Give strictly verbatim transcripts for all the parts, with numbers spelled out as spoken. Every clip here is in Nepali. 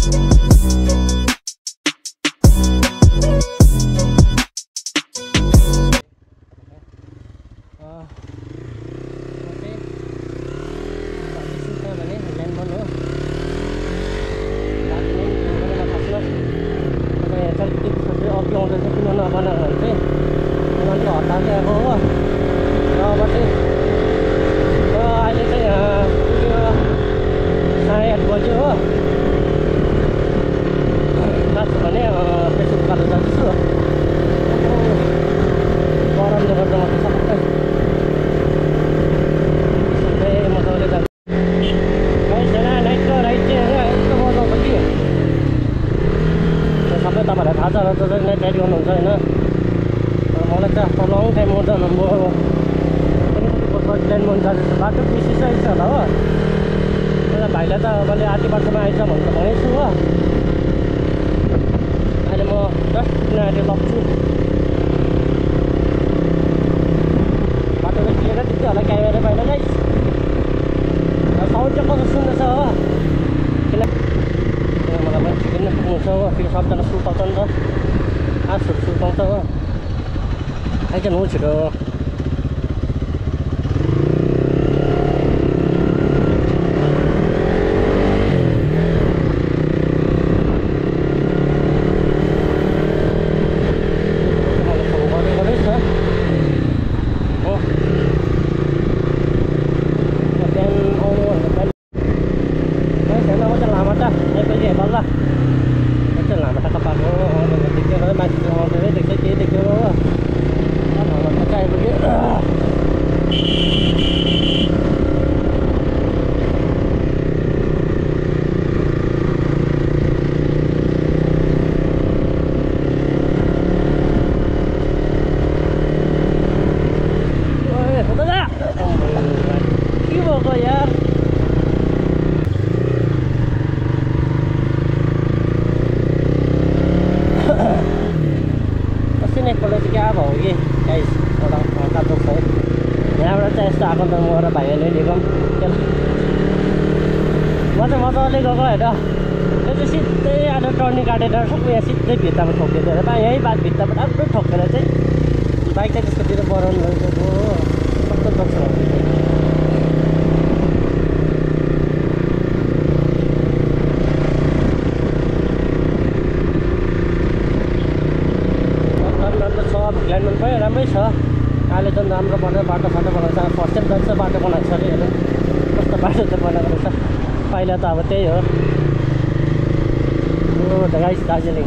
दार्जिलिङ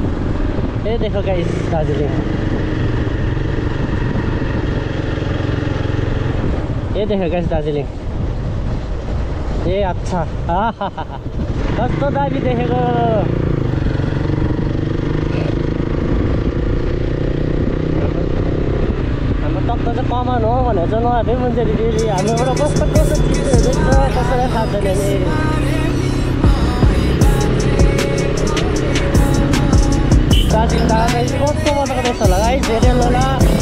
ये देखो गाइस दार्जिलिङ ये देखो गाइस दार्जिलिङ ए अच्छा कस्तो दामी देखेको हाम्रो तप्त चाहिँ कमान हो भनेर चाहिँ नभए मान्छेले फेरि हाम्रोबाट कस्तो कस्तो चिजहरू देख्छ कसैलाई थाहा छैन नि दार्जिलिङ दार्जिलिङ कस्तो मजाको देख्छ होला है झेरेल होला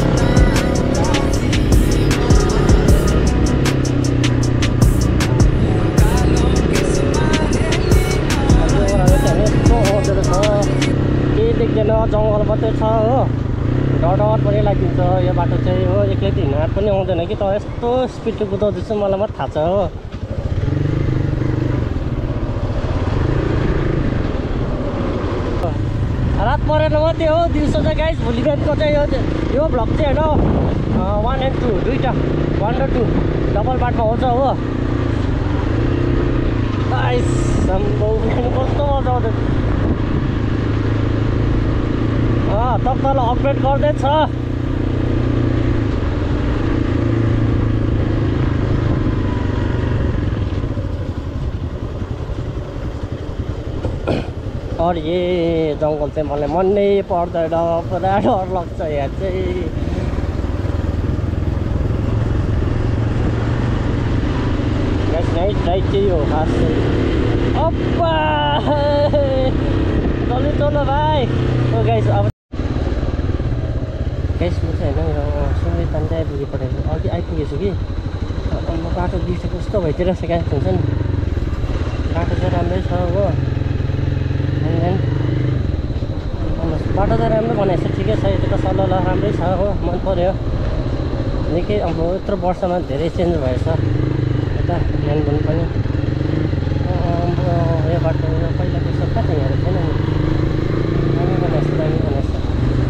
केही देख्दैन जङ्गल मात्रै छ हो डर डर पनि लागिदिन्छ यो बाटो चाहिँ हो एक्लै त हिँड्न पनि आउँदैन कि तर यस्तो स्पिडले कुदाउँदैछु मलाई मात्रै थाहा छ हो रात परेन मात्रै हो दिउँसो चाहिँ गाइस भोलि बिहानको चाहिँ यो यो भ्लग चाहिँ होइन वान एन्ड टू दुईवटा वान र टू डबल पार्टमा आउँछ हो गाइस कस्तो मजा आउँछ तप्तलाई अपग्रेड गर्दैछ और ये जङ्गल चाहिँ मलाई मनै पर्दैन पुरा डर लाग्छ यहाँ चाहिँ नाइट राइड चाहिँ हो खास चाहिँ अप्पा चल्नु चल्नु भाइ ओ गाइस अब गाइस म चाहिँ होइन मेरो सुन्दै तान्दै आइपुगी पठाएको अघि आइपुगेछु कि म बाटो बिर्सेको कस्तो भइदिइरहेको छ गाइस हुन्छ नि बाटो चाहिँ राम्रै छ हो बाटो चाहिँ राम्रो बनाएको छ, ठिकै छ। यता सल्लाह राम्रै छ हो, मन पर्यो निकै। अब यत्रो वर्षमा धेरै चेन्ज भएछ यता ल्यान्डबन पनि। यो बाटो पहिला त्यसो कहाँ थियो, यहाँ छैन नि, राम्रो बनाएको छ, दामी बनाएको छ।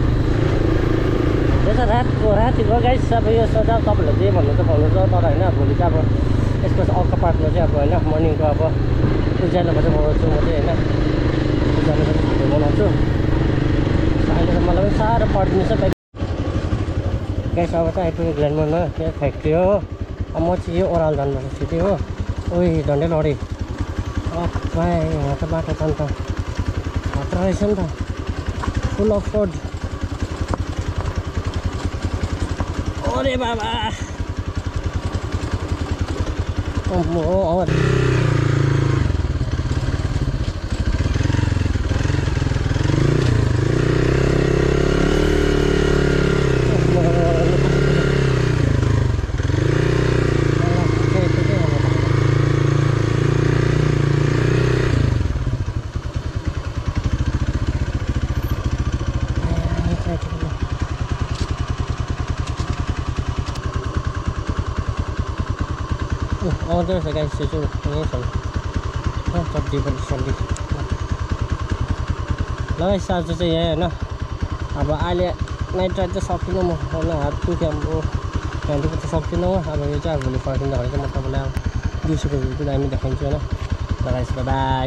यो चाहिँ रातको रातिको गाइस। अब यो सजाउ तपाईँहरूले जे भन्नु त भन्नु त, तर होइन भोलि चाहिँ अब यसको अर्को पार्टमा चाहिँ अब होइन मर्निङको अब उज्यालोमा चाहिँ बनाउँछु म चाहिँ होइन, उज्यालोमा चाहिँ भिडियो बनाउँछु। अहिले त मलाई पनि साह्रो पर्दिन्छ गाइस। अब चाहिँ आइपुग्यो ग्ल्यान्डबनमा, यहाँ फ्याक्ट्री हो। अब म चाहिँ यो ओह्रालो जानुपर्छ सिधै हो। ओइ झन्डै लडी भाइ, यहाँ त बाटो त अन्त खतरा रहेछ नि त, फुल अफ रोड। अरे बाबा आउँदो रहेछ गाइस, त्यो चाहिँ यहीँ छ सब्जी पनि सब्जी लगाइस। आज चाहिँ यहाँ होइन अब अहिले नाइट राइड चाहिँ सक्दिनँ म होइन, हात दुख्यो अब त्यहाँ दुख्नु त सक्दिनँ हो। अब यो चाहिँ अब भोलि फर्किँदाखेरि चाहिँ म तपाईँलाई अब दिउँसोको भ्यू चाहिँ दामी देखाइदिन्छु होइन। लगाइस bye.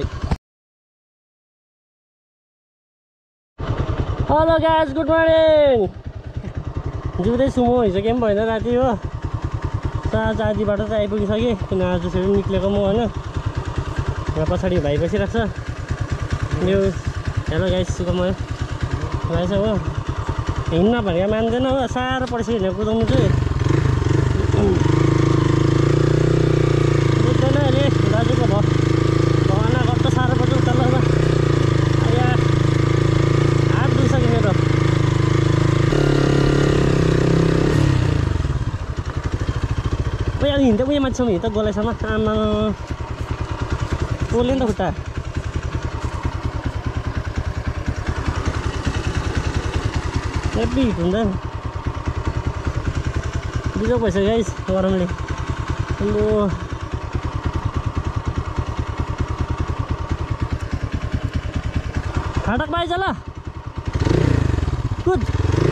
Hello guys, good morning. जिउँदैछु म, हिजो केही पनि भएन राति हो। साँझ आधीबाट चाहिँ आइपुगिसकेँ, किन आज फेरि निक्लेको म होइन। यहाँ पछाडि भाइ बसिरहेको छ यो। हेलो गाइस, सुखमय भाइ छ हो। हिँड्न भनेको मान्दैन हो, साह्रो पर्छ हिँडेर कुदाउनु चाहिँ। बुझ्दैन अहिले दाजुको भयो भगवान कस्तो साह्रो पर्छ उकालोमा। अहिले हात दुइसक्यो मेरो। उयो हिँड्दै उयो मान्छेसम्म हिँड्दा गोलाइसम्म आमा पोल्यो नि त खुट्टा। हेभी हिट हुन्छ नि, बिजोक भइसक्यो गाइस गरमले। अब फाटक पाइज ल कुद।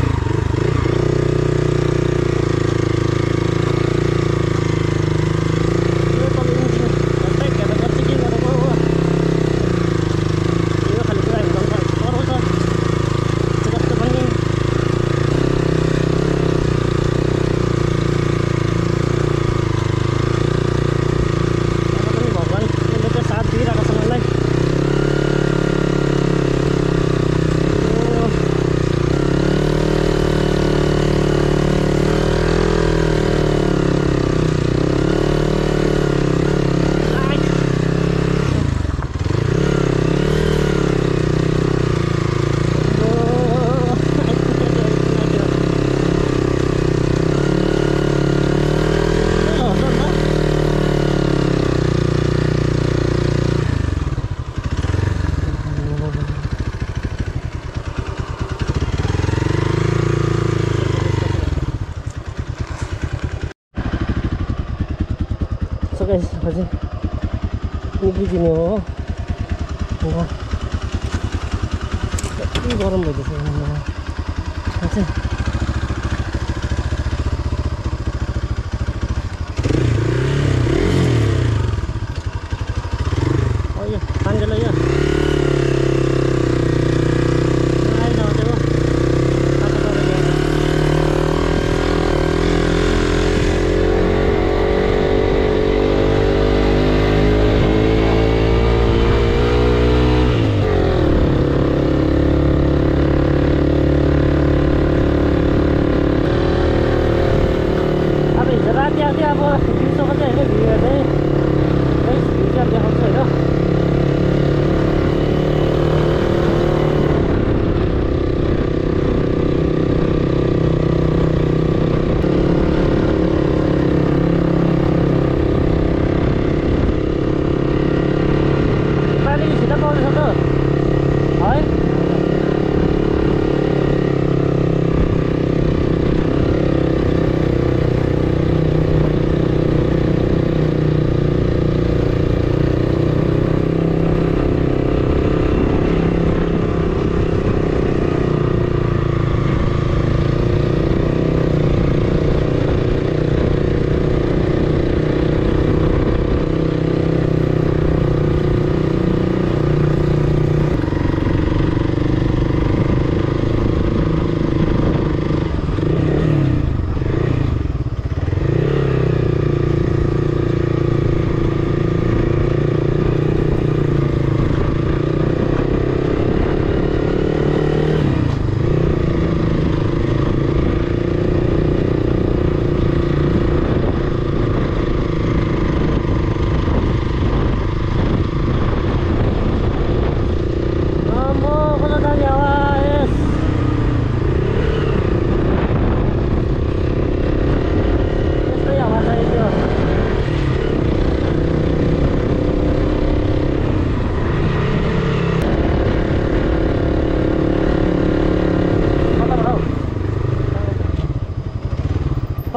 अझै निक्लिदिने हो। यति गरम भइदिएछ चाहिँ यो पानी लो यो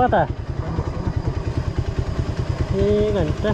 कता एक घन्टा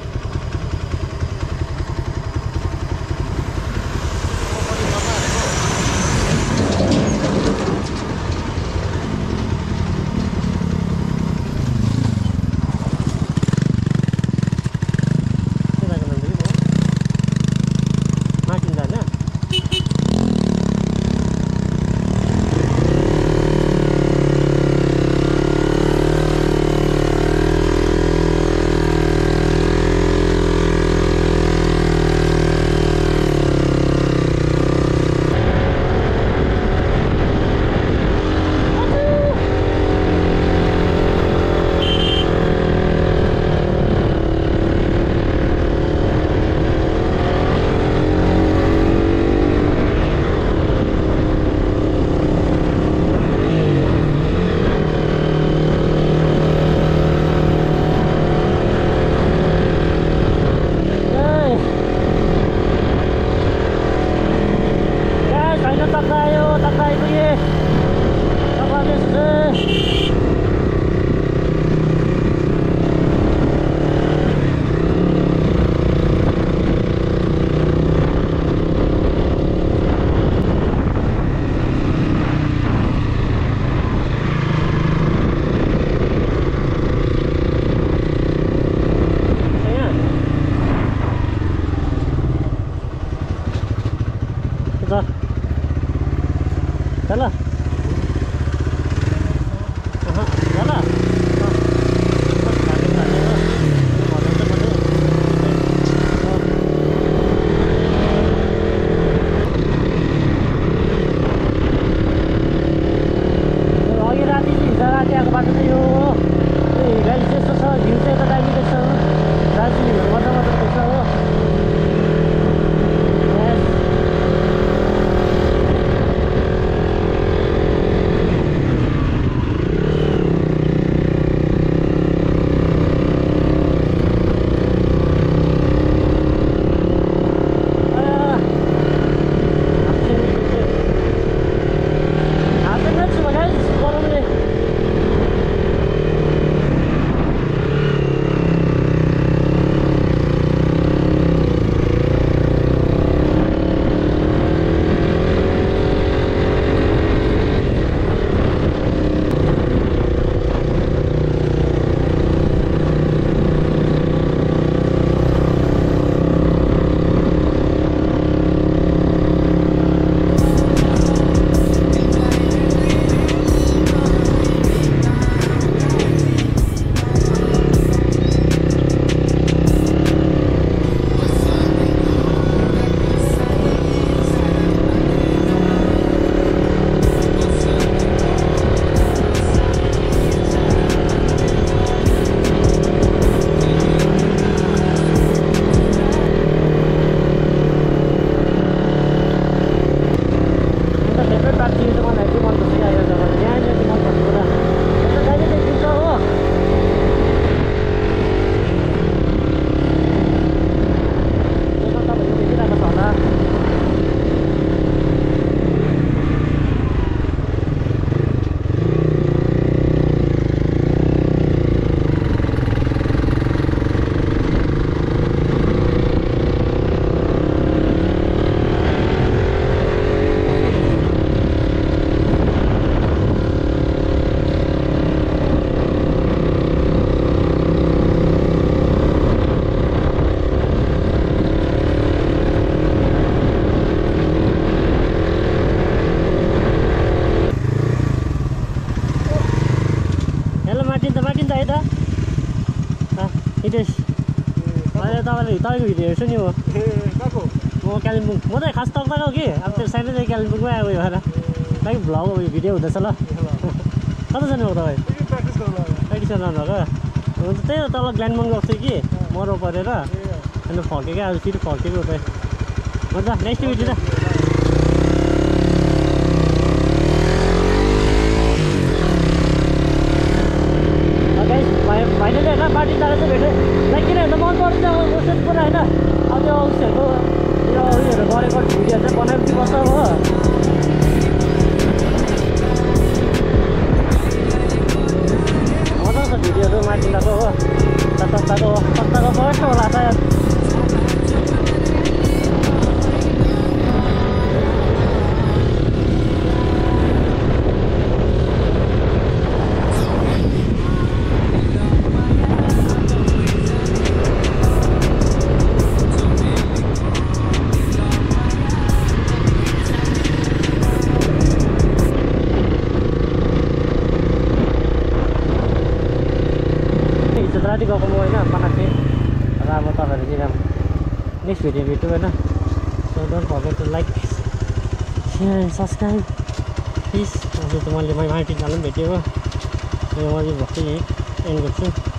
चला चला अघि राति हिजो राति आएको बाटो चाहिँ यो गाडी चाहिँ यस्तो छ भ्यू चाहिँ यता दामी देख्छ हो दार्जिलिङहरू मजा मजा देख्छ हो हितेश अहिले तपाईँले तपाईँको भिडियो हेर्छु नि म म कालिम्पोङ म त खास तक हो कि अब त्यो साइड चाहिँ कालिम्पोङमै आएको यो भएर लाइक भ्लग भिडियो हुँदैछ ल कता जानुभएको तपाईँ प्र्याक्टिस गर्न भएको हुन्छ त्यही हो तल ग्ल्यान्डमन गएको थिएँ कि मरो परेर अन्त फर्केको आज फेरि फर्केको उतै हुन्छ नेक्स्ट भिडियो त भाइले चाहिँ होइन बाटी जाँदा चाहिँ भेटेँ लाइक किन भन्दा मनपर्छ उसै पुरा होइन अब त्यो उसहरूको यो उयोहरू गरेको भिडियो चाहिँ बनाएपछि बस्छ हो मजा आउँछ राति गएको म होइन बनाएको थिएँ र अब तपाईँहरू चाहिँ नेक्स्ट भिडियो भेट्यो होइन so don't forget to like share and subscribe please. आज त मैले मार्टिनलाई पनि भेटेँ हो म चाहिँ भक्कै यहीँ एन्ड गर्छु।